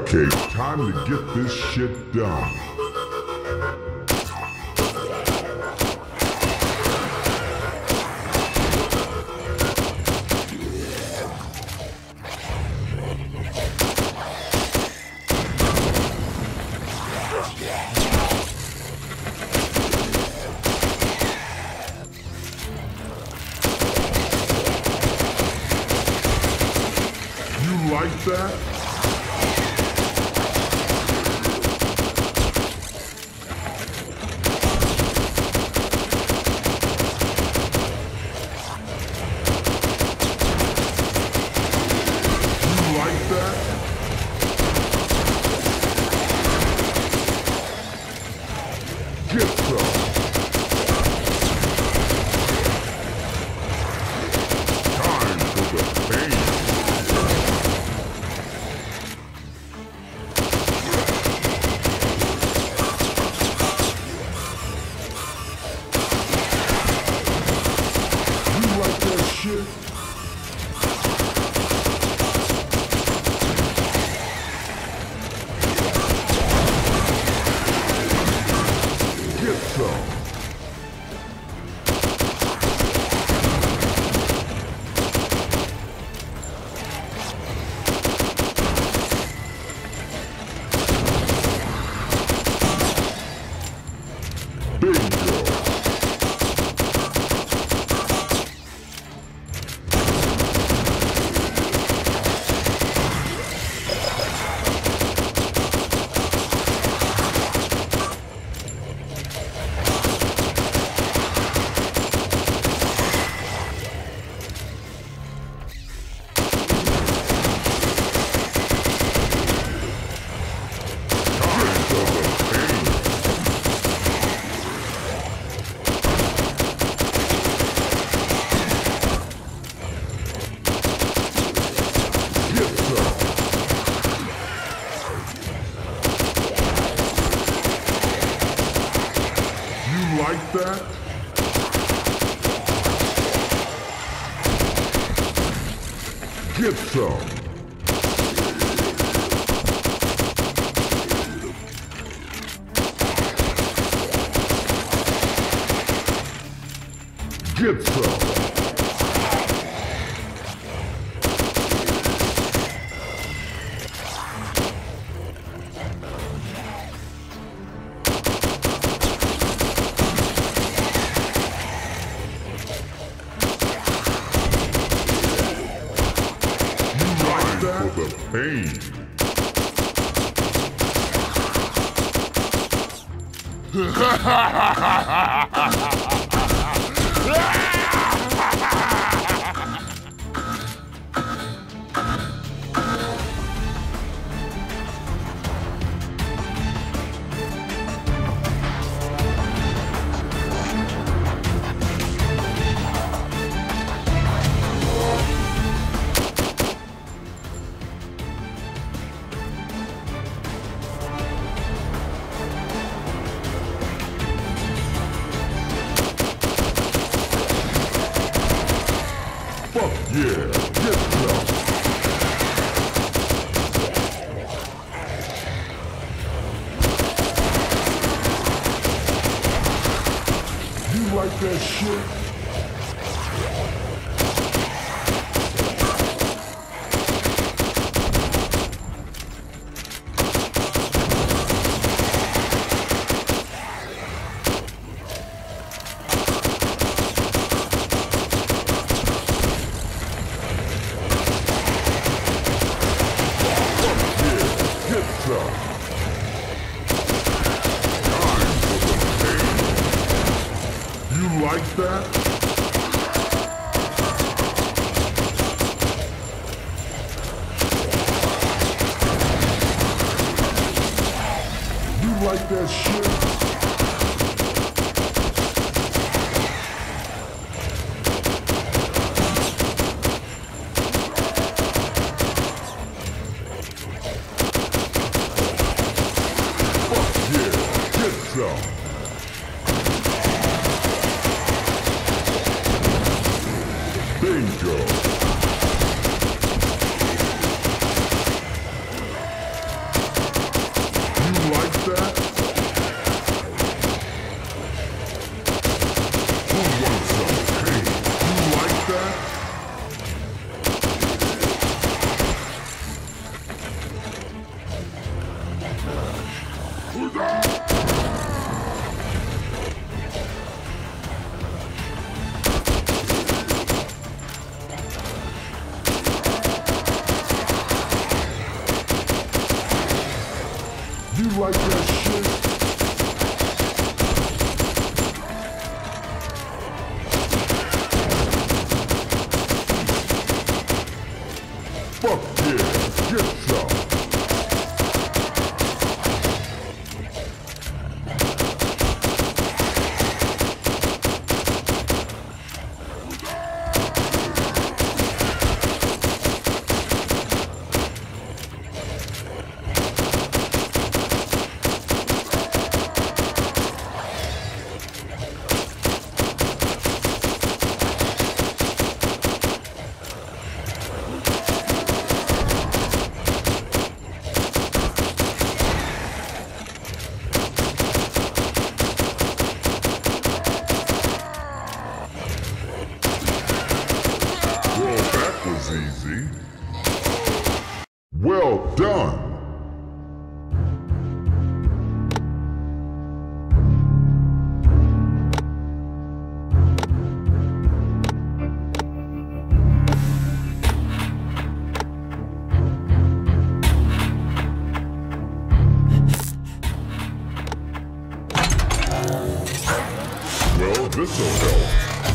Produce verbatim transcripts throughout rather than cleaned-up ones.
Okay, time to get this shit done. You like that? Like that? Get some. Get some. The pain. Fuck yeah, get some. You like that shit? You like that? You like that shit? Fuck yeah, get some. Bingo. Well, this'll help.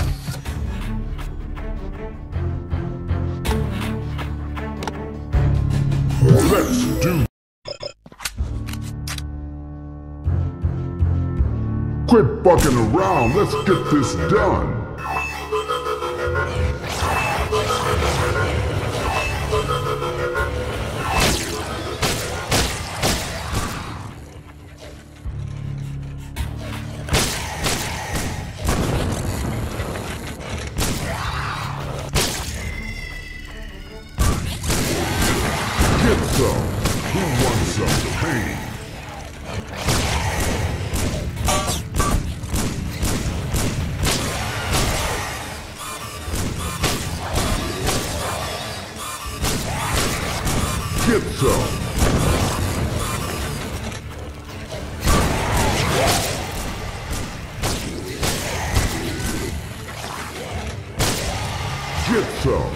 Let's do. Quit bucking around. Let's get this done. Get some. Who wants some pain? Get some. Get some.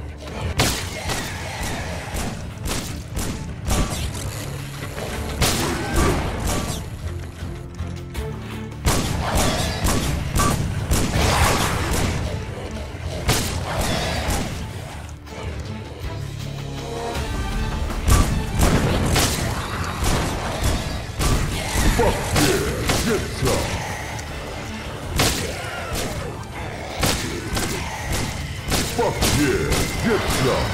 Fuck yeah, get some. Fuck yeah, get some.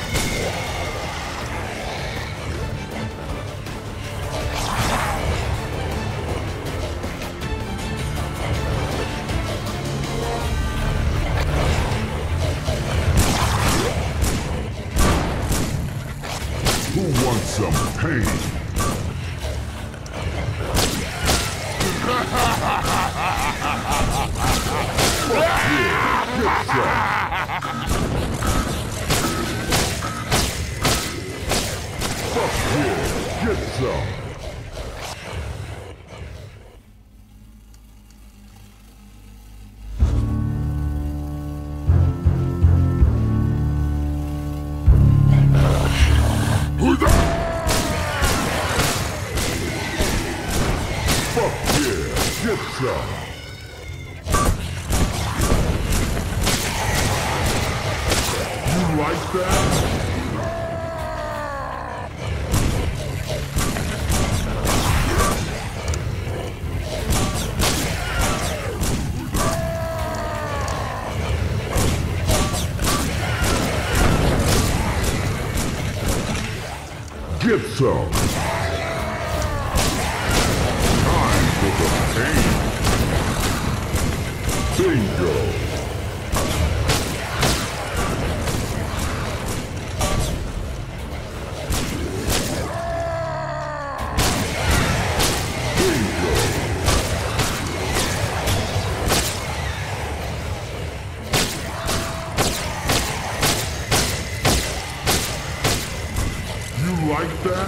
Who wants some pain? Fuck yeah, get some. Fuck yeah, get some. Who's that? Fuck yeah, get some. You like that? Get some. Time for the pain. Bingo. Like that?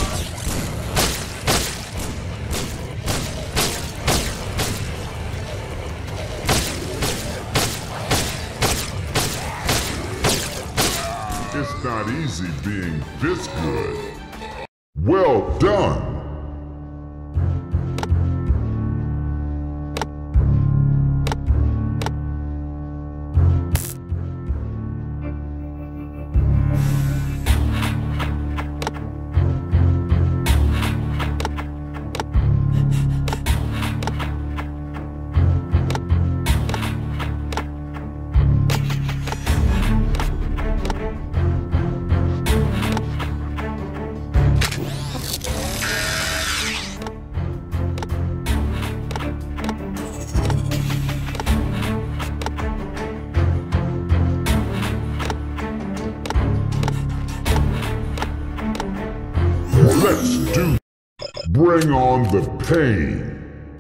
It's not easy being this good. Well done! Let's do. Bring on the pain.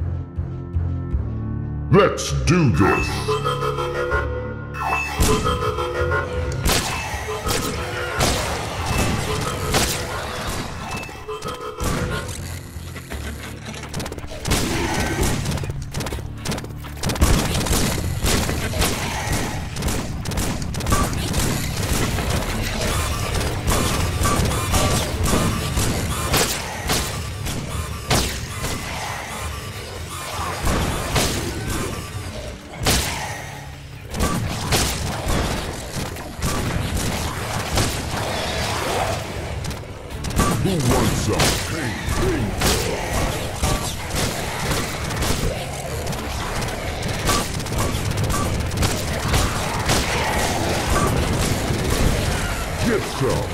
Let's do this. some.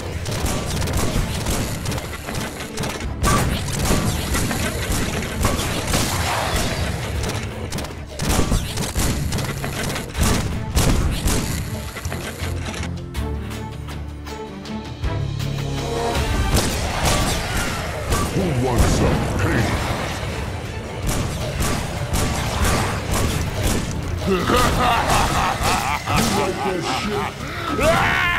Who wants some pain? You like that shit?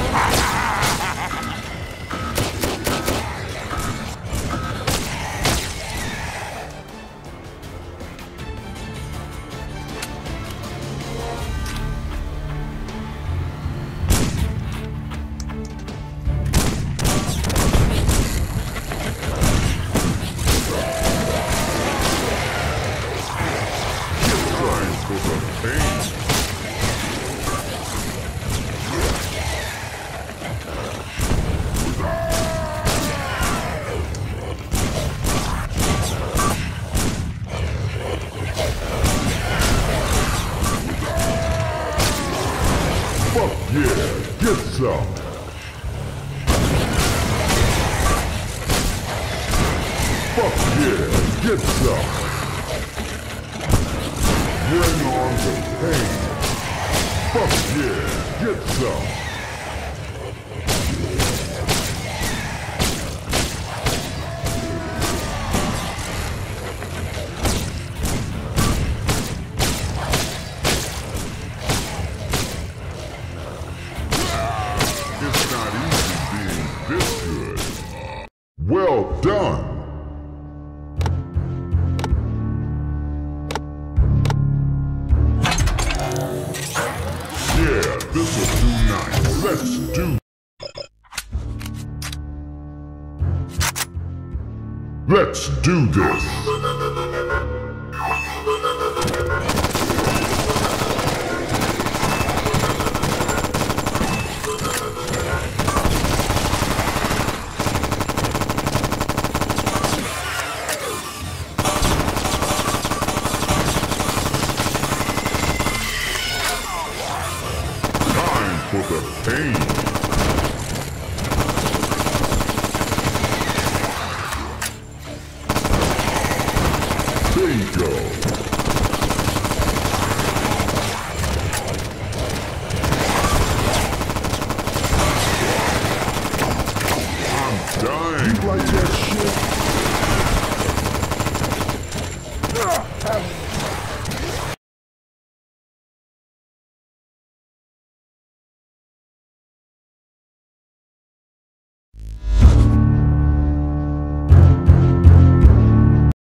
Fuck yeah, get some! Fuck yeah, get some! Bring on the pain! Fuck yeah, get some! It's not easy being this good. Well done! Yeah, this'll do nice. Let's do... Let's do this!